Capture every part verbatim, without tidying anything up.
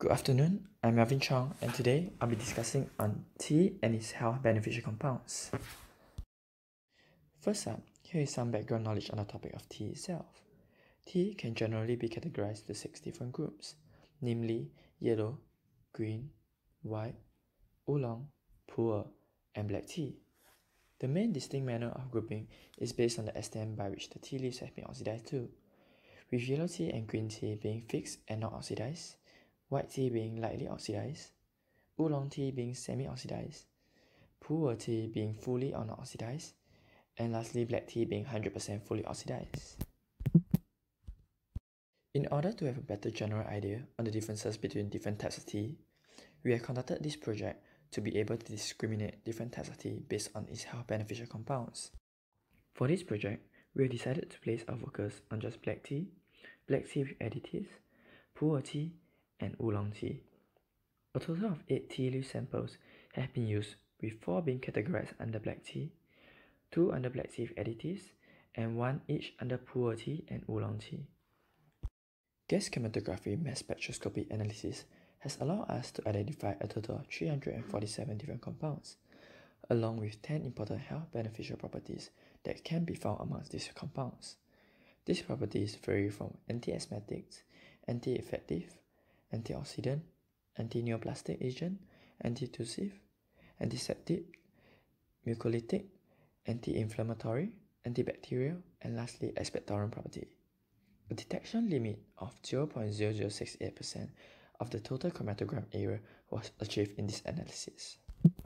Good afternoon, I'm Melvin Chong, and today I'll be discussing on tea and its health beneficial compounds. First up, here is some background knowledge on the topic of tea itself. Tea can generally be categorized into six different groups, namely yellow, green, white, oolong, pu'er, and black tea. The main distinct manner of grouping is based on the extent by which the tea leaves have been oxidized to, with yellow tea and green tea being fixed and not oxidized, white tea being lightly oxidized, oolong tea being semi-oxidized, pu'er tea being fully or not oxidized, and lastly black tea being one hundred percent fully oxidized. In order to have a better general idea on the differences between different types of tea, we have conducted this project to be able to discriminate different types of tea based on its health beneficial compounds. For this project, we have decided to place our focus on just black tea, black tea with additives, pu'er tea, and oolong tea. A total of eight tea leaf samples have been used, with four being categorized under black tea, two under black tea with additives, and one each under pu'er tea and oolong tea. Gas chromatography mass spectroscopy analysis has allowed us to identify a total of three hundred forty-seven different compounds, along with ten important health beneficial properties that can be found amongst these compounds. These properties vary from anti-asthmatics, anti-infective, antioxidant, anti-neoplastic agent, antitussive, antiseptic, mucolytic, anti-inflammatory, antibacterial, and lastly expectorant property. A detection limit of zero point zero zero six eight percent of the total chromatogram area was achieved in this analysis.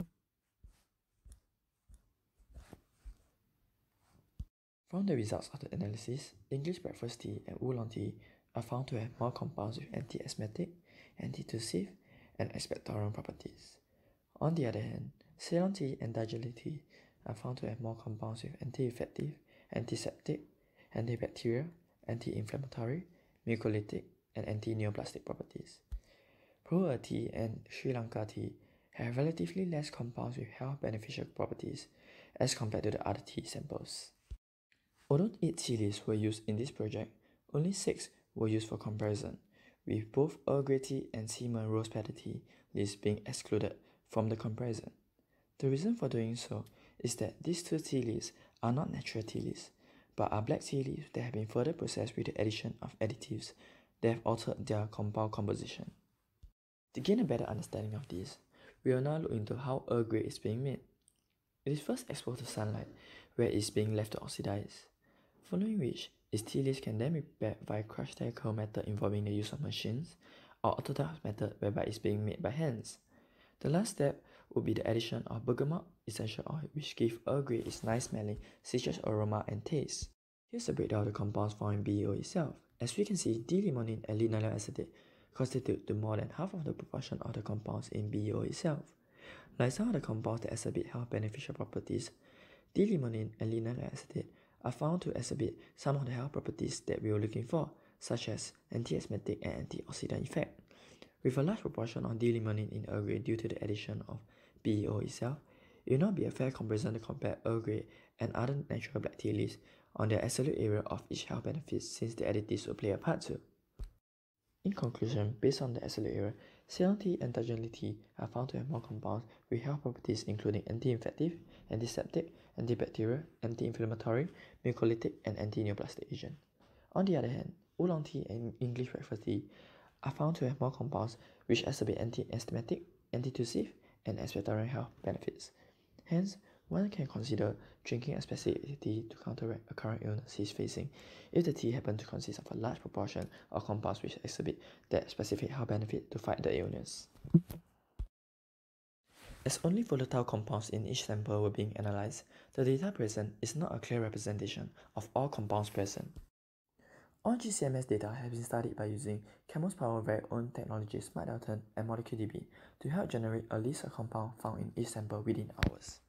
From the results of the analysis, English breakfast tea and oolong tea are found to have more compounds with anti-asthmatic, antitussive, and expectorant properties. On the other hand, Ceylon tea and Darjeeling tea are found to have more compounds with anti-infective, antiseptic, antibacterial, anti-inflammatory, mucolytic, and anti-neoplastic properties. Pu'er tea and Sri Lanka tea have relatively less compounds with health beneficial properties as compared to the other tea samples. Although eight tea leaves were used in this project, only six were used for comparison, with both Earl Grey tea and cinnamon rose petal tea leaves being excluded from the comparison. The reason for doing so is that these two tea leaves are not natural tea leaves, but are black tea leaves that have been further processed with the addition of additives that have altered their compound composition. To gain a better understanding of this, we will now look into how Earl Grey is being made. It is first exposed to sunlight, where it is being left to oxidize, following which its tea leaves can then be prepared via crush technical method involving the use of machines, or autotop method whereby it is being made by hands. The last step would be the addition of bergamot essential oil, which gives Earl Grey its nice smelling citrus aroma and taste. Here's a breakdown of the compounds found in B E O itself. As we can see, D-limonene and linoleic acetate constitute to more than half of the proportion of the compounds in B E O itself. Like some of the compounds that exhibit health beneficial properties, D-limonene and linoleic acetate are found to exhibit some of the health properties that we were looking for, such as anti-asthmatic and antioxidant effect. With a large proportion of D-limonene in Earl Grey due to the addition of B E O itself, it will not be a fair comparison to compare Earl Grey and other natural black tea leaves on their absolute area of each health benefits, since the additives will play a part too. In conclusion, based on the absolute area, Ceylon tea and Darjeeling tea are found to have more compounds with health properties including anti-infective, antiseptic, antibacterial, anti-inflammatory, mucolytic, and anti-neoplastic agent. On the other hand, oolong tea and English breakfast tea are found to have more compounds which exhibit anti-asthmatic, antitussive, and expectorant health benefits. Hence, one can consider drinking a specific tea to counteract a current illness he is facing if the tea happens to consist of a large proportion of compounds which exhibit that specific health benefit to fight the illness. As only volatile compounds in each sample were being analyzed, the data present is not a clear representation of all compounds present. All G C M S data has been studied by using ChemoPower very own technology SmartDelton and MoleculeDB to help generate a list of compounds found in each sample within hours.